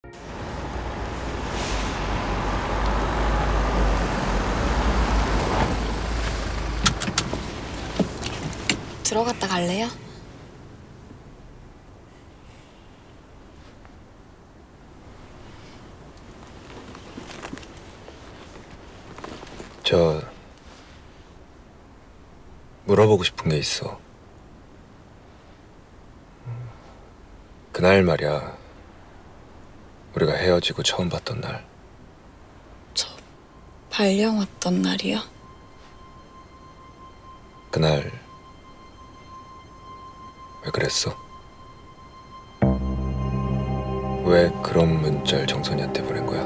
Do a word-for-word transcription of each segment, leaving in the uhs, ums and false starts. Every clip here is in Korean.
들어갔다 갈래요? 저 물어보고 싶은 게 있어. 그날 말이야. 우리가 헤어지고 처음 봤던 날. 저 발령 왔던 날이요? 그날 왜 그랬어? 왜 그런 문자를 정선이한테 보낸 거야?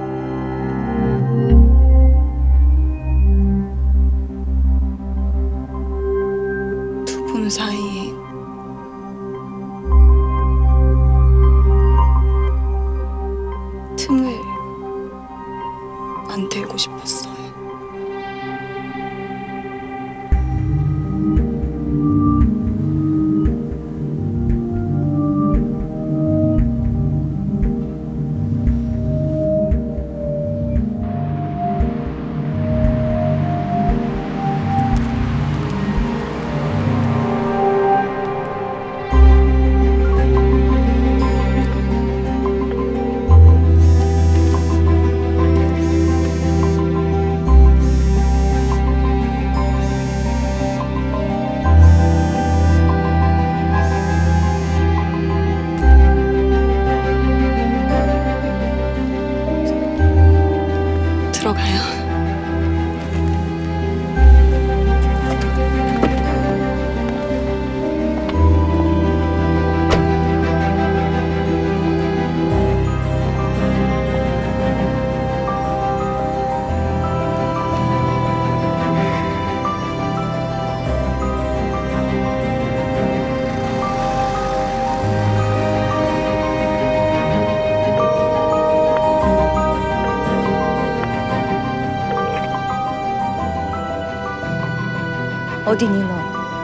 두 분 사이에 틈을 만들고 싶었어요. 들어가요. 어디니 너?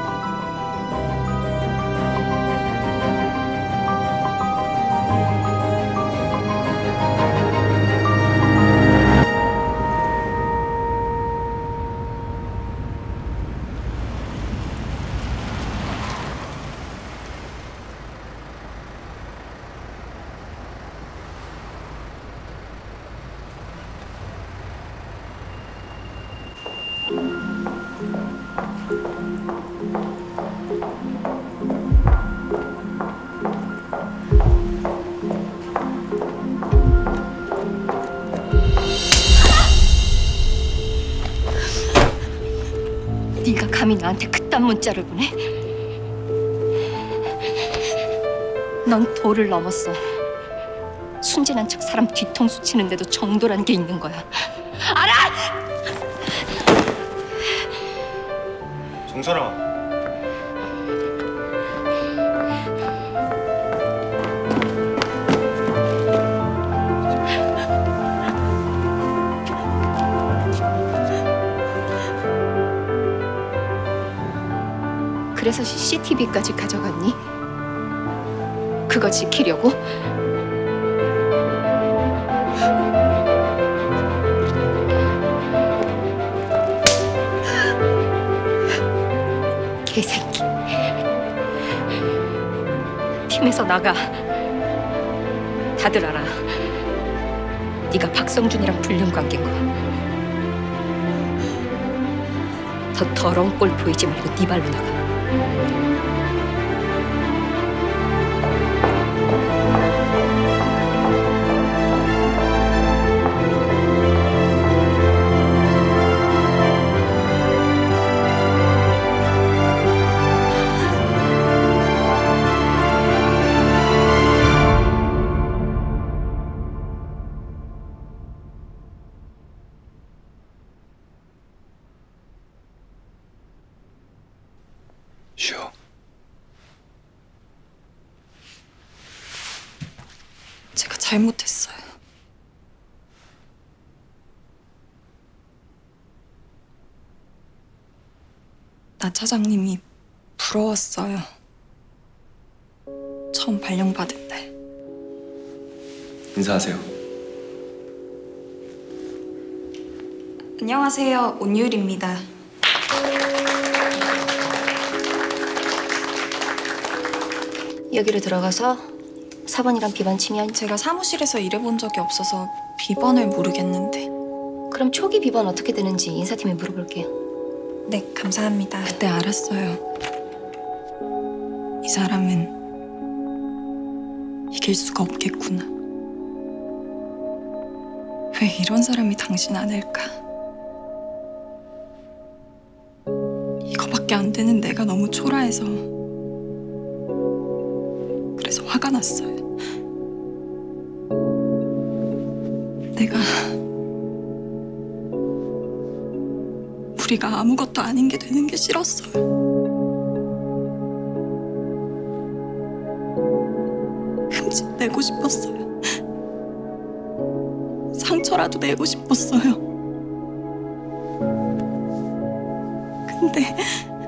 네가 감히 나한테 그딴 문자를 보내? 넌 도를 넘었어. 순진한 척 사람 뒤통수 치는데도 정도란 게 있는 거야. 알아? 정선아. 그래서 씨씨티비까지 가져갔니? 그거 지키려고? 개새끼. 팀에서 나가. 다들 알아. 네가 박성준이랑 불륜 관계인 거. 더 더러운 꼴 보이지 말고 네 발로 나가. 쉬어. 제가 잘못했어요. 나 차장님이 부러웠어요. 처음 발령받을 때. 인사하세요. 안녕하세요. 온율입니다. 여기로 들어가서 사번이랑 비번 치면 제가 사무실에서 일해본 적이 없어서 비번을 모르겠는데. 그럼 초기 비번 어떻게 되는지 인사팀에 물어볼게요. 네, 감사합니다. 그때 알았어요. 이 사람은 이길 수가 없겠구나. 왜 이런 사람이 당신 아닐까? 이거밖에 안 되는 내가 너무 초라해서 그래서 화가 났어요. 내가 우리가 아무것도 아닌 게 되는 게 싫었어요. 흠집 내고 싶었어요. 상처라도 내고 싶었어요. 근데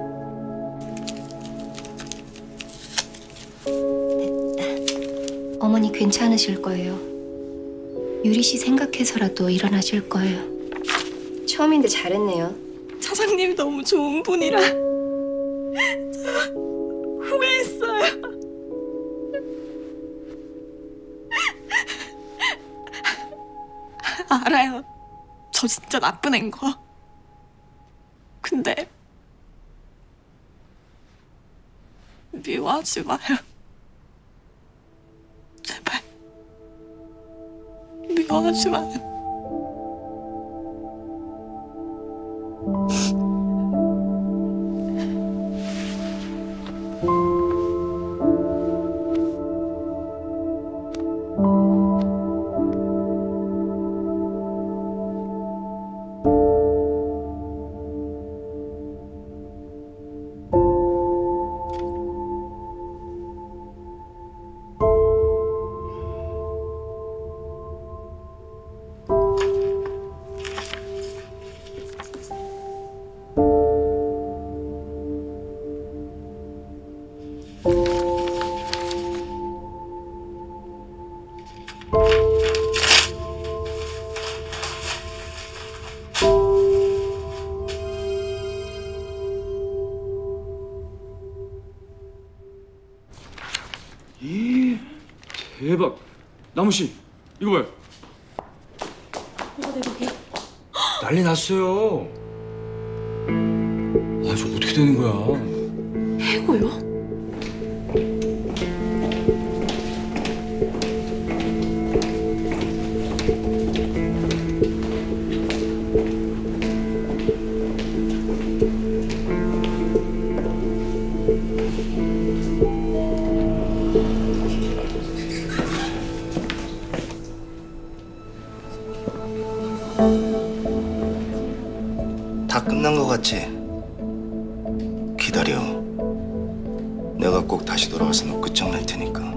어머니 괜찮으실 거예요. 유리 씨 생각해서라도 일어나실 거예요. 처음인데 잘했네요. 차장님이 너무 좋은 분이라 후회했어요. 알아요. 저 진짜 나쁜 애인 거. 근데 미워하지 마요. 제발 미워하지 마요. 이 대박. 나무 씨, 이거 봐요. 뭐가 대박이야? 난리 났어요. 아, 저 어떻게 되는 거야? 해고요? 다 끝난 것 같지? 기다려. 내가 꼭 다시 돌아와서 너 끝장낼 테니까.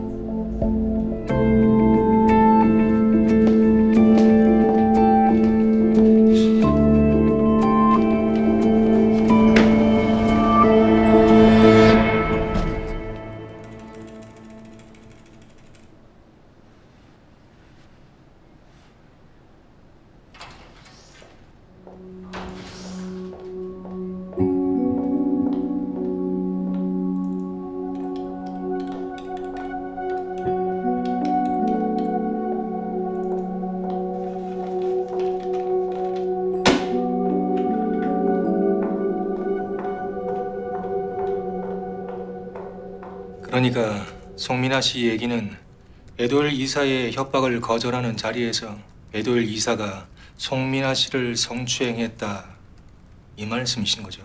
그러니까 송민아 씨 얘기는 에도일 이사의 협박을 거절하는 자리에서 에도일 이사가 송민아 씨를 성추행했다 이 말씀이신 거죠?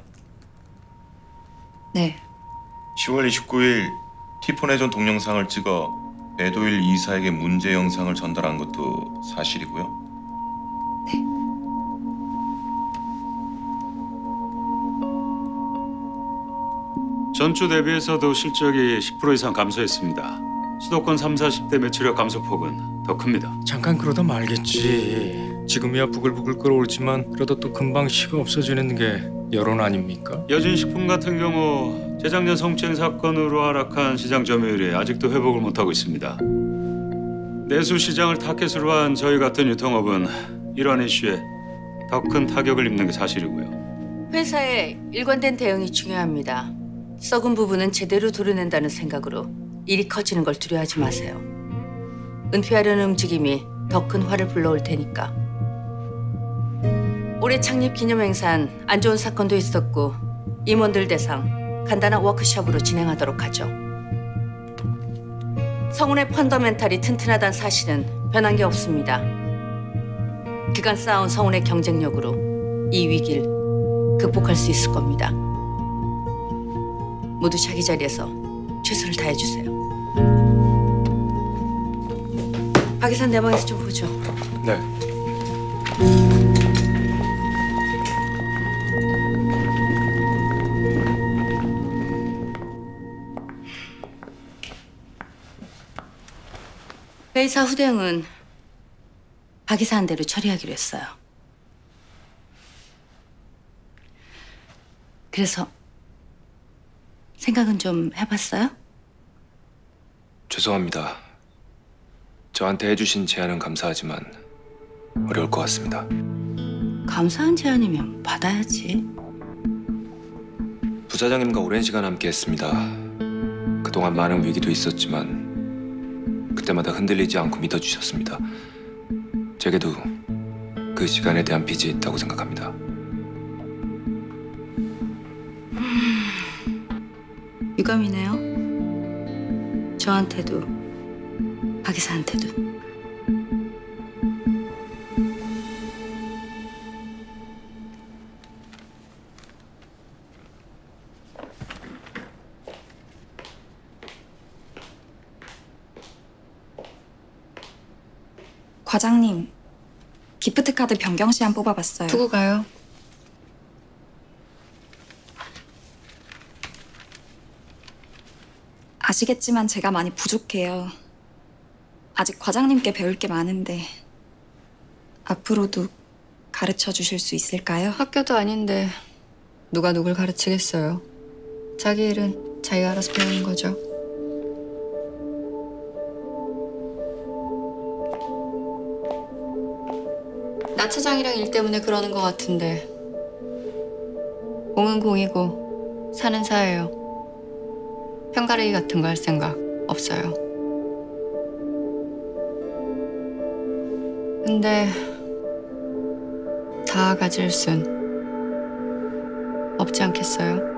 네. 시월 이십구일 티폰해전 동영상을 찍어 에도일 이사에게 문제 영상을 전달한 것도 사실이고요. 전주 대비해서도 실적이 십 퍼센트 이상 감소했습니다. 수도권 삼, 사십 대 매출액 감소폭은 더 큽니다. 잠깐 그러다 말겠지. 지금이야 부글부글 끓어오르지만 그러다 또 금방 식어 없어지는 게 여론 아닙니까? 여진식품 같은 경우 재작년 성추행 사건으로 하락한 시장 점유율이 아직도 회복을 못하고 있습니다. 내수 시장을 타켓으로 한 저희 같은 유통업은 이러한 이슈에 더 큰 타격을 입는 게 사실이고요. 회사의 일관된 대응이 중요합니다. 썩은 부분은 제대로 도려낸다는 생각으로 일이 커지는 걸 두려워하지 마세요. 은폐하려는 움직임이 더 큰 화를 불러올 테니까. 올해 창립 기념 행사는 안 좋은 사건도 있었고 임원들 대상 간단한 워크숍으로 진행하도록 하죠. 성운의 펀더멘탈이 튼튼하다는 사실은 변한 게 없습니다. 그간 쌓아온 성운의 경쟁력으로 이 위기를 극복할 수 있을 겁니다. 모두 자기 자리에서 최선을 다해주세요. 박 이사 내 방에서 좀 보죠. 네. 회의사 후대응은 박 이사 한 대로 처리하기로 했어요. 그래서 생각은 좀 해봤어요? 죄송합니다. 저한테 해주신 제안은 감사하지만 어려울 것 같습니다. 감사한 제안이면 받아야지. 부사장님과 오랜 시간 함께했습니다. 그동안 많은 위기도 있었지만 그때마다 흔들리지 않고 믿어주셨습니다. 제게도 그 시간에 대한 빚이 있다고 생각합니다. 유감이네요. 저한테도 박 이사한테도. 과장님, 기프트 카드 변경 시한 뽑아봤어요. 두고 가요. 아시겠지만 제가 많이 부족해요. 아직 과장님께 배울 게 많은데 앞으로도 가르쳐 주실 수 있을까요? 학교도 아닌데 누가 누굴 가르치겠어요. 자기 일은 자기가 알아서 배우는 거죠. 나 차장이랑 일 때문에 그러는 것 같은데 공은 공이고 사는 사예요. 편가르기 같은 거 할 생각 없어요. 근데 다 가질 순 없지 않겠어요?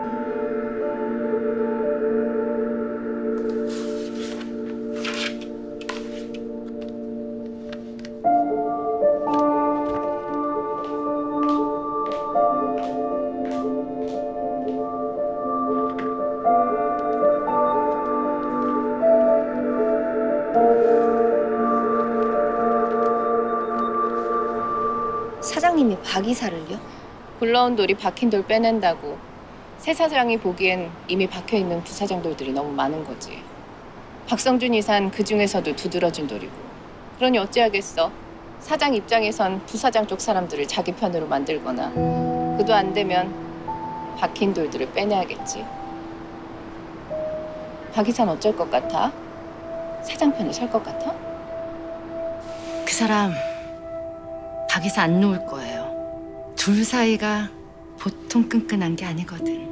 사장님이 박 이사를요? 굴러온 돌이 박힌 돌 빼낸다고. 새 사장이 보기엔 이미 박혀있는 부사장 돌들이 너무 많은 거지. 박성준 이사는 그 중에서도 두드러진 돌이고. 그러니 어찌하겠어. 사장 입장에선 부사장 쪽 사람들을 자기 편으로 만들거나 그도 안 되면 박힌 돌들을 빼내야겠지. 박 이사는 어쩔 것 같아? 사장 편에 설 것 같아? 그 사람 박 이사 안 놓을 거예요. 둘 사이가 보통 끈끈한 게 아니거든.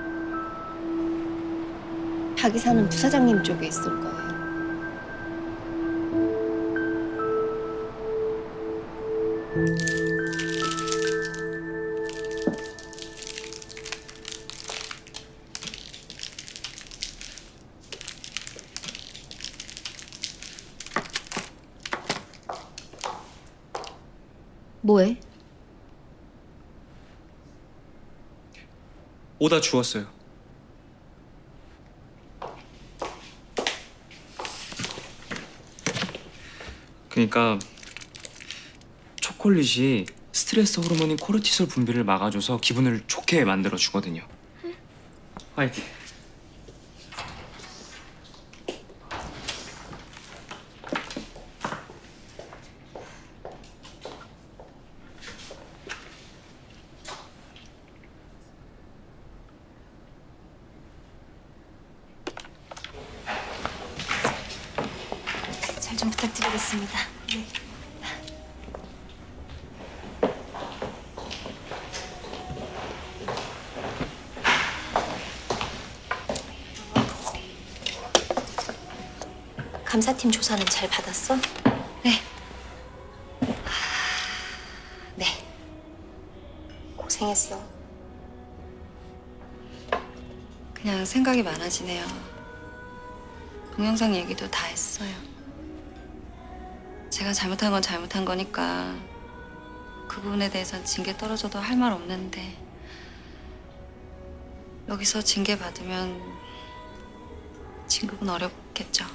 박 이사는 부사장님 쪽에 있을 거예요. 뭐해? 오다 주웠어요. 그러니까 초콜릿이 스트레스 호르몬인 코르티솔 분비를 막아줘서 기분을 좋게 만들어 주거든요. 화이팅. 잘 좀 부탁드립니다. 부탁드리겠습니다. 네. 감사팀 조사는 잘 받았어? 네. 네. 고생했어. 그냥 생각이 많아지네요. 동영상 얘기도 다 했어요. 제가 잘못한 건 잘못한 거니까 그 부분에 대해선 징계 떨어져도 할 말 없는데 여기서 징계 받으면 진급은 어렵겠죠.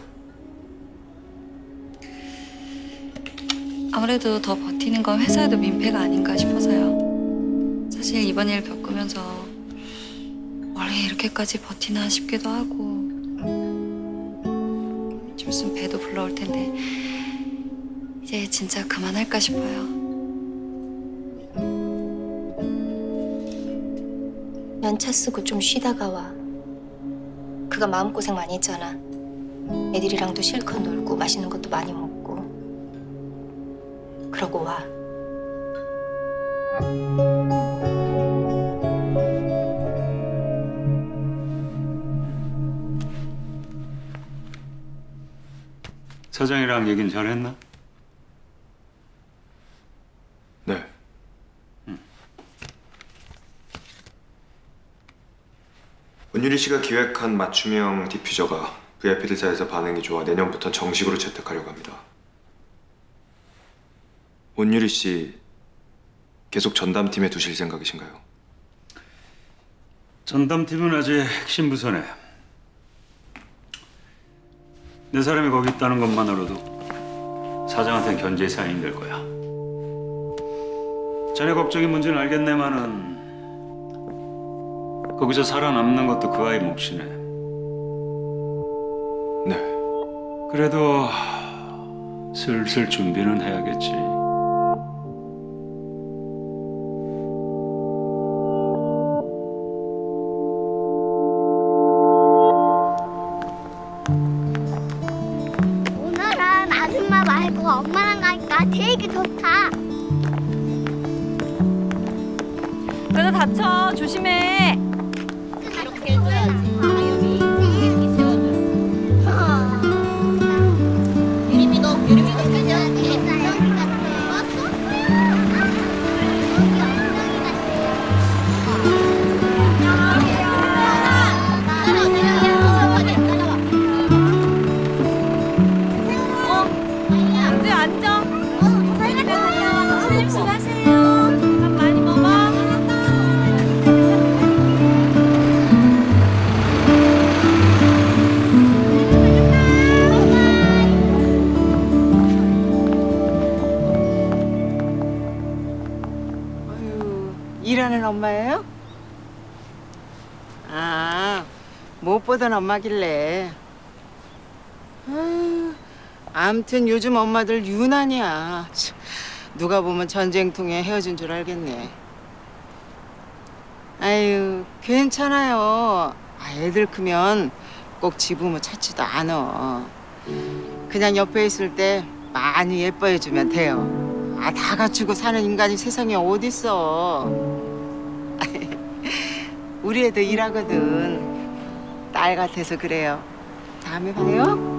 아무래도 더 버티는 건 회사에도 민폐가 아닌가 싶어서요. 사실 이번 일 겪으면서 원래 이렇게까지 버티나 싶기도 하고 좀 있으면 배도 불러올 텐데 이제 진짜 그만할까 싶어요. 연차 쓰고 좀 쉬다가 와. 그가 마음고생 많이 했잖아. 애들이랑도 실컷 놀고 맛있는 것도 많이 먹고. 그러고 와. 사장이랑 얘긴 잘했나? 네. 은유리 씨가 기획한 맞춤형 디퓨저가 브이아이피들사에서 반응이 좋아 내년부터 정식으로 채택하려고 합니다. 온유리 씨 계속 전담팀에 두실 생각이신가요? 전담팀은 아직 핵심 부서네. 내 사람이 거기 있다는 것만으로도 사장한테는 견제 사항이 될 거야. 자네 걱정이 뭔지는 알겠네만은 거기서 살아남는 것도 그 아이 몫이네. 네. 그래도 슬슬 준비는 해야겠지. 오늘은 아줌마 말고 엄마랑 가니까 되게 좋다. 그래도 다쳐. 조심해. 이렇게 해줘야지. 이렇게 세워줘. 유림이도 유림이도 세워야지. 앉아 앉아. 조심히 가세요. 밥 많이 먹어. 일하는 엄마예요? 아, 못 보던 엄마길래. 아유, 암튼 요즘 엄마들 유난이야. 참, 누가 보면 전쟁통에 헤어진 줄 알겠네. 아유, 괜찮아요. 아, 애들 크면 꼭 지부모 찾지도 않아. 그냥 옆에 있을 때 많이 예뻐해주면 돼요. 아, 다 갖추고 사는 인간이 세상에 어딨어. 우리 애도 일하거든. 딸 같아서 그래요. 다음에 봐요.